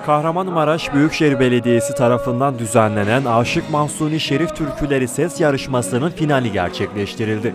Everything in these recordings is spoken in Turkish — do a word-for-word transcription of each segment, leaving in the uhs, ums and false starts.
Kahramanmaraş Büyükşehir Belediyesi tarafından düzenlenen Aşık Mahzuni Şerif Türküleri Ses Yarışması'nın finali gerçekleştirildi.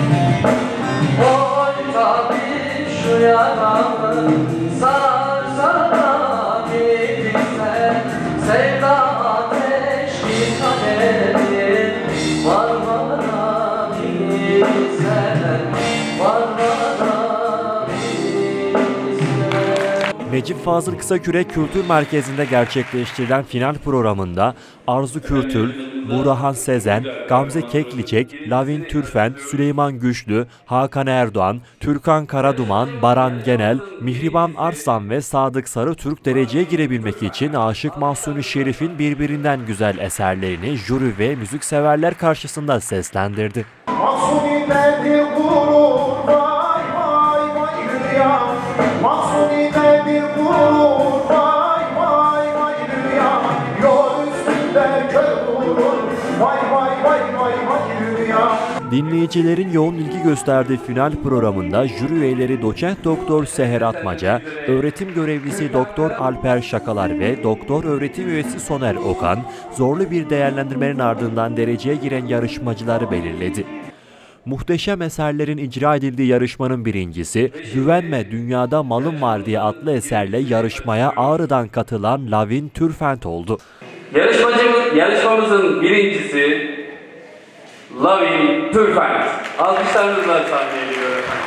Necip Fazıl Kısakürek Kültür Merkezi'nde gerçekleştirilen final programında Arzu Kürtül, Burhan Sezen, Gamze Kekliçek, Lavin Türfen, Süleyman Güçlü, Hakan Erdoğan, Türkan Karaduman, Baran Genel, Mihriban Arslan ve Sadık Sarıtürk dereceye girebilmek için Aşık Mahzuni Şerif'in birbirinden güzel eserlerini jüri ve müzikseverler karşısında seslendirdi. Mahzuni derdi gurur, vay vay vay dünya. Mahzuni derdi gurur, vay vay vay dünya. Yol üstünde kör olur, vay vay vay vay vay dünya. Dinleyicilerin yoğun ilgi gösterdiği final programında jüri üyeleri Doçent Doktor Seher Atmaca, öğretim görevlisi Doktor Alper Şakalar ve Doktor öğretim üyesi Soner Okan, zorlu bir değerlendirmenin ardından dereceye giren yarışmacıları belirledi. Muhteşem eserlerin icra edildiği yarışmanın birincisi, Güvenme Dünyada Malım Var diye adlı eserle yarışmaya Ağrı'dan katılan Lavin Türfent oldu. Yarışmacımız, yarışmamızın birincisi Lavin Türfent. Alkışlarınızla sahneye geliyor efendim.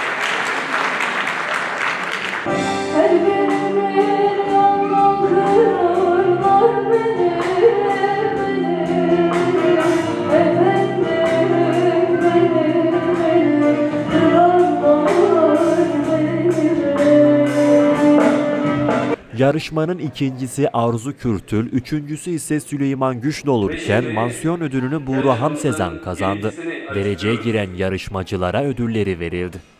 Yarışmanın ikincisi Arzu Kürtül, üçüncüsü ise Süleyman Güçlü olurken mansiyon ödülünü Burhan Sezen kazandı. Dereceye giren yarışmacılara ödülleri verildi.